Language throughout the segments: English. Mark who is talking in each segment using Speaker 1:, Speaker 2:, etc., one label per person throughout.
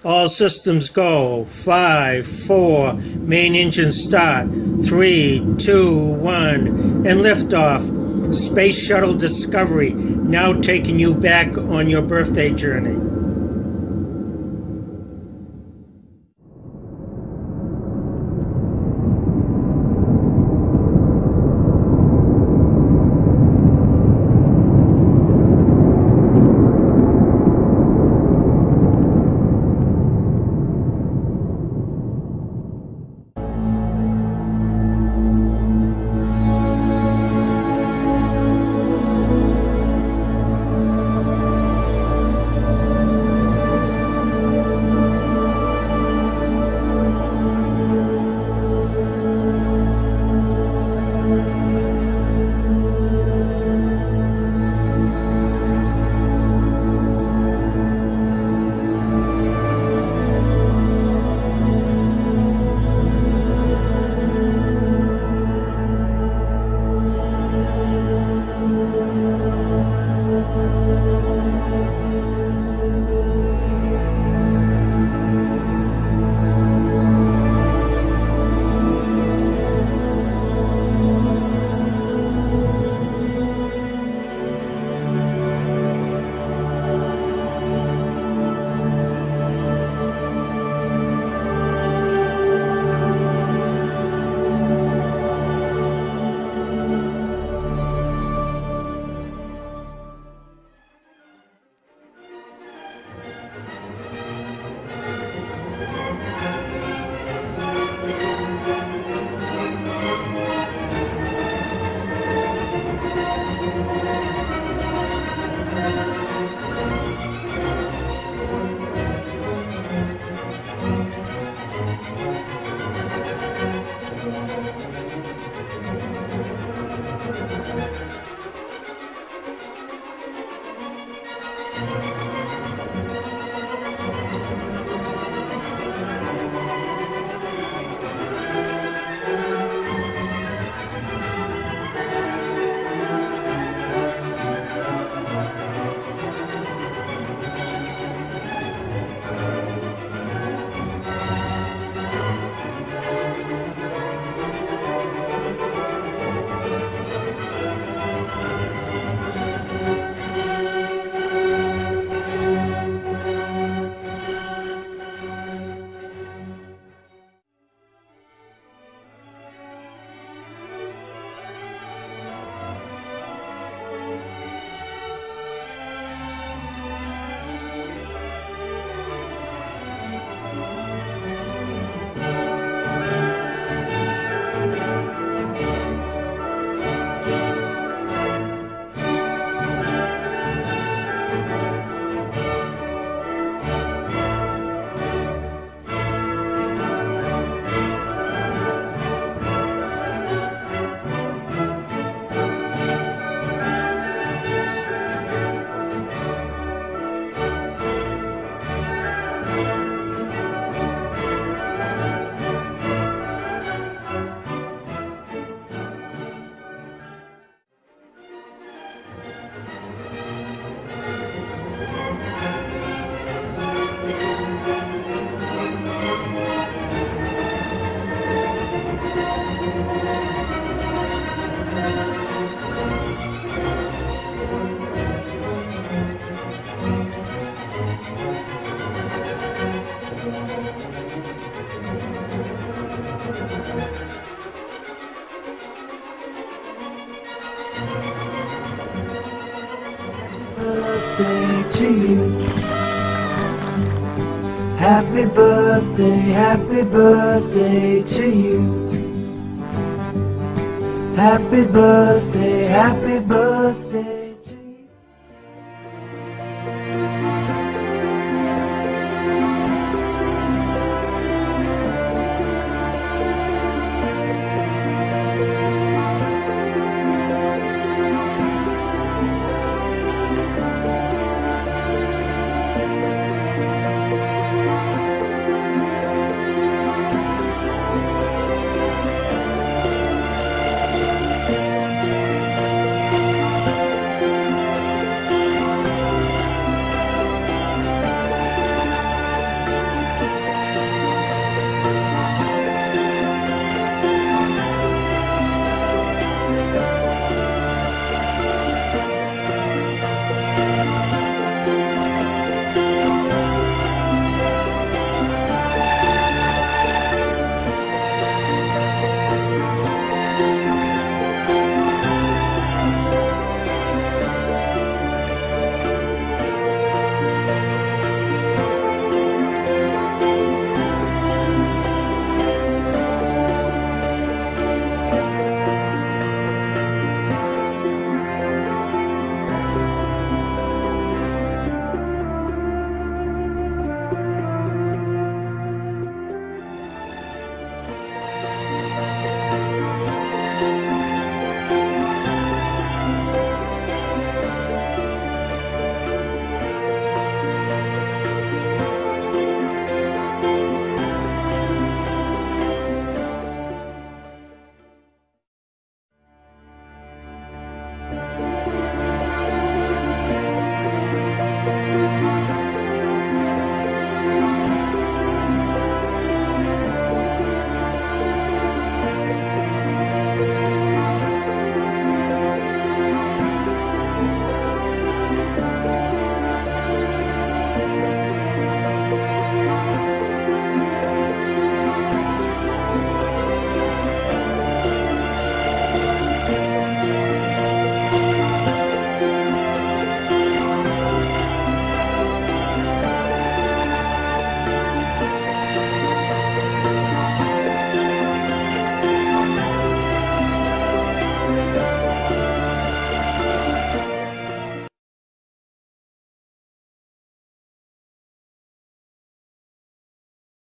Speaker 1: All systems go. 5, 4, main engine start. 3, 2, 1, and liftoff. Space Shuttle Discovery now taking you back on your birthday journey.
Speaker 2: Birthday to you. Happy birthday to you. Happy birthday to you.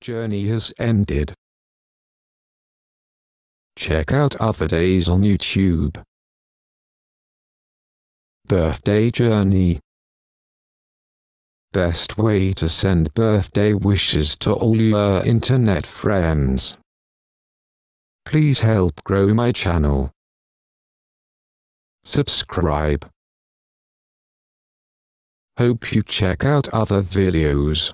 Speaker 3: journey has ended. Check out other days on YouTube. Birthday journey. Best way to send birthday wishes to all your internet friends. Please help grow my channel. Subscribe. Hope you check out other videos.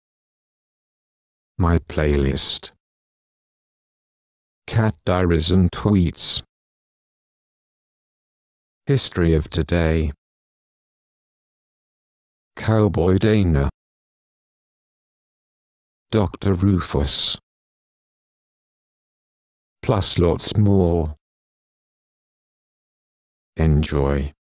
Speaker 3: My playlist. Cat diaries and tweets. History of today. Cowboy Dana. Dr. Rufus. Plus lots more. Enjoy.